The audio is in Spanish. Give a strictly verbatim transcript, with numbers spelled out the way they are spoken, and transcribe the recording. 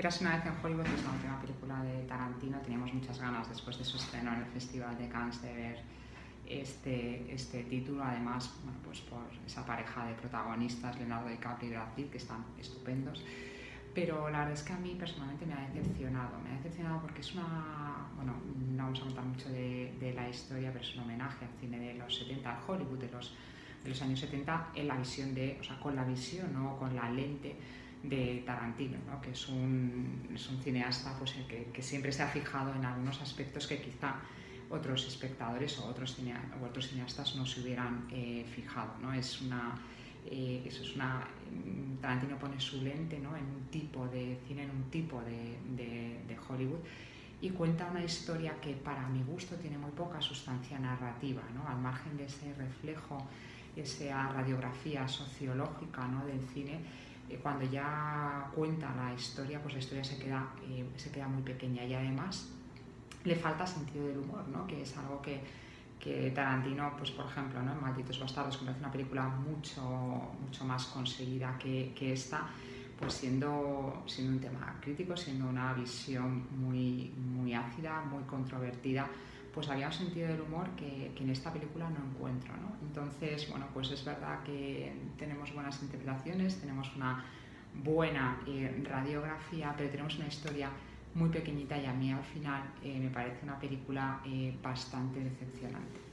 Érase una vez en Hollywood, que es la última película de Tarantino. Teníamos muchas ganas, después de su estreno en el Festival de Cannes, de ver este, este título. Además, bueno, pues por esa pareja de protagonistas, Leonardo DiCaprio y Brad Pitt, que están estupendos. Pero la verdad es que a mí personalmente me ha decepcionado. Me ha decepcionado porque es una... Bueno, no vamos a contar mucho de, de la historia, pero es un homenaje al cine de los setenta, al Hollywood de los, de los años setenta, en la visión de... O sea, con la visión, ¿no? Con la lente de Tarantino, ¿no? Que es un, es un cineasta pues, que, que siempre se ha fijado en algunos aspectos que quizá otros espectadores o otros, cinea, o otros cineastas no se hubieran eh, fijado, ¿no? Es una... Eh, eso es una... Tarantino pone su lente, ¿no? En un tipo de cine, en un tipo de, de, de Hollywood, y cuenta una historia que para mi gusto tiene muy poca sustancia narrativa, ¿no? Al margen de ese reflejo, esa radiografía sociológica, ¿no? Del cine. Eh, cuando ya cuenta la historia, pues la historia se queda, eh, se queda muy pequeña, y además le falta sentido del humor, ¿no? Que es algo que, que Tarantino, pues por ejemplo, ¿no? En Malditos Bastardos, que me parece una película mucho, mucho más conseguida que, que esta, pues siendo, siendo un tema crítico, siendo una visión muy, muy ácida, muy controvertida, pues había un sentido del humor que, que en esta película no encuentro, ¿no? Entonces, bueno, pues es verdad que tenemos buenas interpretaciones, tenemos una buena eh, radiografía, pero tenemos una historia muy pequeñita, y a mí al final eh, me parece una película eh, bastante decepcionante.